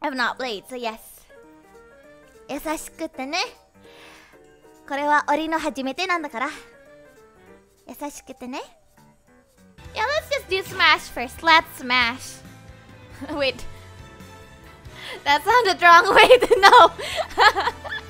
have not played, so yes. 優しくてね。これは俺の初めてなんだから。優しくてね。Yeah, let's just do Smash first. Let's smash. Wait. That sounded wrong way to know.